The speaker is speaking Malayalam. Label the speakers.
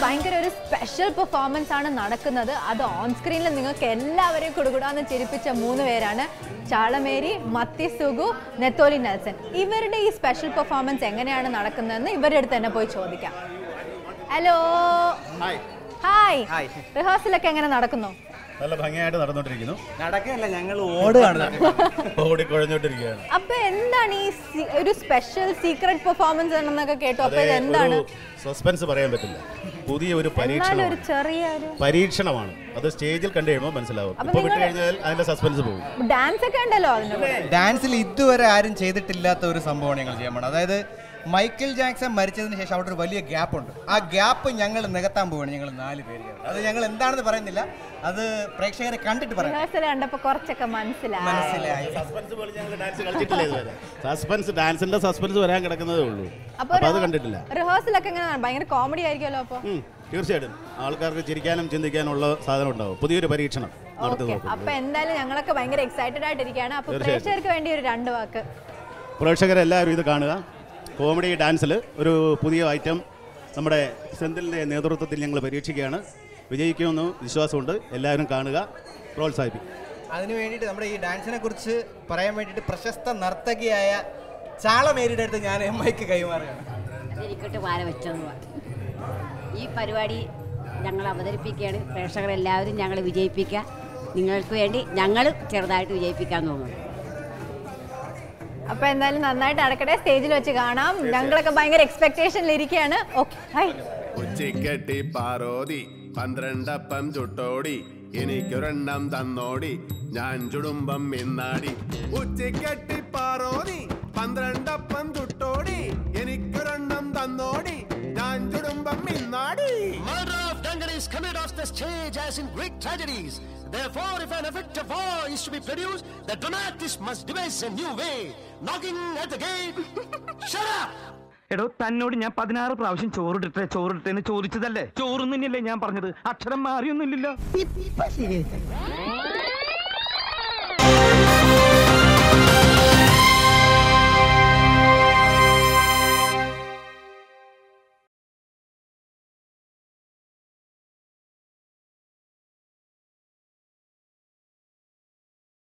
Speaker 1: ഭയങ്കര ഒരു സ്പെഷ്യൽ പെർഫോമൻസ് ആണ് നടക്കുന്നത്. അത് ഓൺ സ്ക്രീനിൽ നിങ്ങൾക്ക് എല്ലാവരെയും കുടുകുടാന്ന് ചിരിപ്പിച്ച 3 പേരാണ്. ചാളമേരി, മത്തി സുഗു, നെത്തോലി നെൽസൺ. ഇവരുടെ ഈ സ്പെഷ്യൽ പെർഫോമൻസ് എങ്ങനെയാണ് നടക്കുന്നതെന്ന് ഇവരുടെ അടുത്ത് തന്നെ പോയി ചോദിക്കാം. Hello, hi. റിഹേഴ്സലൊക്കെ എങ്ങനെ നടക്കുന്നു?
Speaker 2: നല്ല ഭംഗിയായിട്ട് നടന്നുകൊണ്ടിരിക്കുന്നു.
Speaker 3: നടക്കല്ല, ഞങ്ങൾ ഓടുകയാണ്,
Speaker 2: ഓടിക്കുഴഞ്ഞോണ്ടിരിക്കുകയാണ്.
Speaker 1: അപ്പൊ എന്താണ് ഈ ഒരു സ്പെഷ്യൽ സീക്രട്ട് പെർഫോമൻസ് എന്നൊക്കെ കേട്ടു. അപ്പൊ എന്താണ്?
Speaker 2: സസ്പെൻസ് പറയാൻ പറ്റില്ല. പുതിയ ഒരു പരീക്ഷണമാണ്. അത് സ്റ്റേജിൽ കണ്ടു കഴിയുമ്പോൾ മനസ്സിലാവും. ഇപ്പൊ വിട്ട് കഴിഞ്ഞാൽ അതിന്റെ സസ്പെൻസ് പോകും.
Speaker 1: ഡാൻസ് ഒക്കെ ഉണ്ടല്ലോ അതിന്.
Speaker 3: ഡാൻസിൽ ഇതുവരെ ആരും ചെയ്തിട്ടില്ലാത്ത ഒരു സംഭവമാണ് ഞങ്ങൾ ചെയ്യാൻ പോണത്. അതായത് മൈക്കിൾ ജാക്സൺ മരിച്ചതിന് ശേഷം അവിടെ ഒരു വലിയ ഗ്യാപ്പ് ഉണ്ട്. ആ ഗ്യാപ്പ് ഞങ്ങൾ നികത്താൻ പോവുകയാണ്. ഞങ്ങൾ 4 പേര്. അത് ഞങ്ങൾ എന്താണെന്ന് പറയുന്നില്ല, അത് പ്രേക്ഷകരെ കണ്ടിട്ട് പറയാം.
Speaker 1: കുറച്ചൊക്കെ മനസ്സിലായി.
Speaker 2: സസ്പെൻസ് ഡാൻസിന്റെ സസ്പെൻസ് വരാൻ കിടക്കുന്നതേ ഉള്ളൂ. അപ്പൊ അത് കണ്ടിട്ടില്ല.
Speaker 1: റിഹേഴ്സലൊക്കെ ഭയങ്കര കോമഡി ആയിരിക്കുമല്ലോ. അപ്പൊ
Speaker 2: തീർച്ചയായിട്ടും ആൾക്കാർക്ക് ചിരിക്കാനും ചിന്തിക്കാനുള്ള സാധനം ഉണ്ടാവും. പുതിയൊരു പരീക്ഷണം നടത്തുന്നു.
Speaker 1: അപ്പൊ എന്തായാലും ഞങ്ങളൊക്കെ ഭയങ്കര എക്സൈറ്റഡ് ആയിട്ടിരിക്കുകയാണ്. അപ്പൊ പ്രേക്ഷകർക്ക് വേണ്ടി ഒരു 2 വാക്ക്.
Speaker 2: പ്രേക്ഷകരെല്ലാവരും ഇത് കാണുക. കോമഡി ഡാൻസിൽ ഒരു പുതിയ ഐറ്റം നമ്മുടെ സെന്തിലിൻ്റെ നേതൃത്വത്തിൽ ഞങ്ങൾ പരീക്ഷിക്കുകയാണ്. വിജയിക്കുമെന്ന് വിശ്വാസമുണ്ട്. എല്ലാവരും കാണുക, പ്രോത്സാഹിപ്പിക്കും.
Speaker 3: അതിനു വേണ്ടിയിട്ട് നമ്മുടെ ഈ ഡാൻസിനെ കുറിച്ച് പറയാൻ വേണ്ടിയിട്ട് പ്രശസ്ത നർത്തകിയായ ചാളമേരിയുടെ അടുത്ത് ഞാൻ മൈക്ക് കൈമാറുകയാണ്.
Speaker 4: ഈ പരിപാടി ഞങ്ങൾ അവതരിപ്പിക്കുകയാണ്. പ്രേക്ഷകരെല്ലാവരും ഞങ്ങൾ വിജയിപ്പിക്കുക. നിങ്ങൾക്ക് വേണ്ടി ഞങ്ങൾ ചെറുതായിട്ട് വിജയിപ്പിക്കാൻ തോന്നുന്നു.
Speaker 1: അപ്പൊ എന്തായാലും നന്നായിട്ട് നടക്കട്ടെ. സ്റ്റേജിൽ വെച്ച് കാണാം. ഞങ്ങളൊക്കെ ഭയങ്കര എക്സ്പെക്ടേഷനിൽ ഇരിക്കുകയാണ്.
Speaker 5: ഉച്ചക്കെട്ടി പാറോതി 12 അപ്പം ചുട്ടോടി എനിക്കൊരെണ്ണം തന്നോടി ഞാൻ ചുടുമ്പം മിന്നാടി. ഉച്ചക്കെട്ടി പാറോതി 12 അപ്പം ചുട്ടോടി എനിക്കൊരെണ്ണം തന്നോടി ഞാൻ ചുടുമ്പം മിന്നാടി.
Speaker 6: Murder of Dungan is committed off the stage as in Greek tragedies. Therefore, if an effect of war is to be produced, the dramatist must devise a new way. Knocking at the gate. Shut up!
Speaker 7: എടോ, തന്നോട് ഞാൻ 16 പ്രാവശ്യം ചോറിട്ടെന്ന് ചോദിച്ചതല്ലേ? ചോറുന്നില്ലേ ഞാൻ പറഞ്ഞത്? അക്ഷരം മാറിയൊന്നുമില്ലല്ലോ.